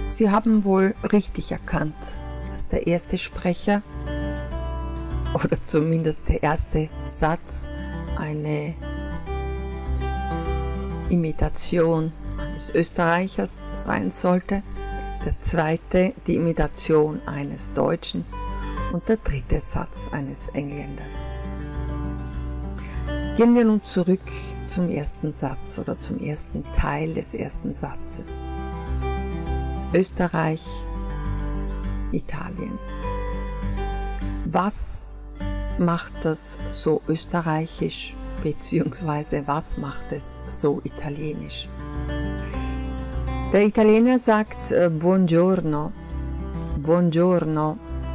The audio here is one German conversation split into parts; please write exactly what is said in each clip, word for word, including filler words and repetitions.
Sie haben wohl richtig erkannt, dass der erste Sprecher oder zumindest der erste Satz eine Imitation eines Österreichers sein sollte, der zweite die Imitation eines Deutschen und der dritte Satz eines Engländers. Gehen wir nun zurück zum ersten Satz oder zum ersten Teil des ersten Satzes. Österreich, Italien. Was macht das so österreichisch, beziehungsweise was macht es so italienisch? Der Italiener sagt äh, Buongiorno, Buongiorno.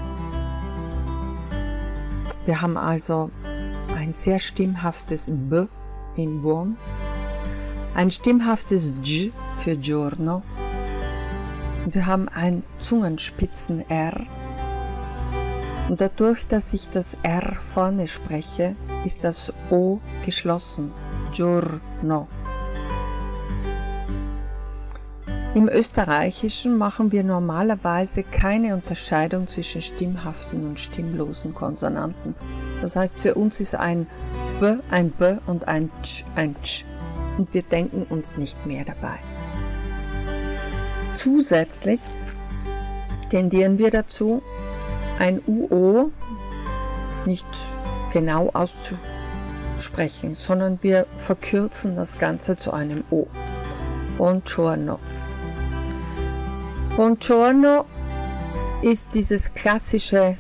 Wir haben also ein sehr stimmhaftes B in Buon, ein stimmhaftes G für Giorno und wir haben ein Zungenspitzen-R. Und dadurch, dass ich das R vorne spreche, ist das O geschlossen. Giorno. Im Österreichischen machen wir normalerweise keine Unterscheidung zwischen stimmhaften und stimmlosen Konsonanten. Das heißt, für uns ist ein B ein B und ein Tsch ein Tsch. Und wir denken uns nicht mehr dabei. Zusätzlich tendieren wir dazu, ein U O nicht genau auszusprechen, sondern wir verkürzen das Ganze zu einem O. Buongiorno. Buongiorno ist dieses klassische,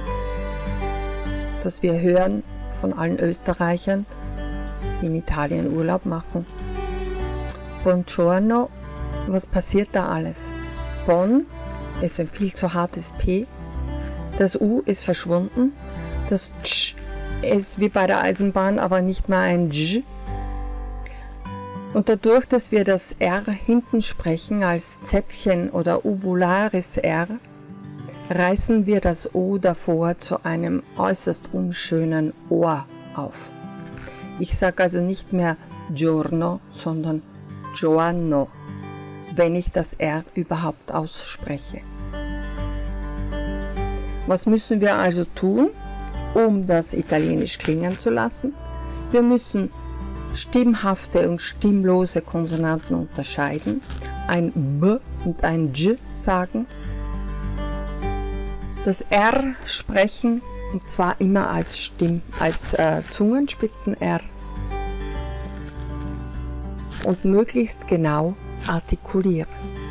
das wir hören von allen Österreichern, die in Italien Urlaub machen. Buongiorno, was passiert da alles? Bon ist ein viel zu hartes P. Das U ist verschwunden, das Tsch ist wie bei der Eisenbahn, aber nicht mehr ein J. Und dadurch, dass wir das R hinten sprechen als Zäpfchen oder uvulares R, reißen wir das O davor zu einem äußerst unschönen Ohr auf. Ich sage also nicht mehr Giorno, sondern Giovanno, wenn ich das R überhaupt ausspreche. Was müssen wir also tun, um das Italienisch klingen zu lassen? Wir müssen stimmhafte und stimmlose Konsonanten unterscheiden, ein B und ein J sagen, das R sprechen und zwar immer als, Stimm, als äh, Zungenspitzen-R und möglichst genau artikulieren.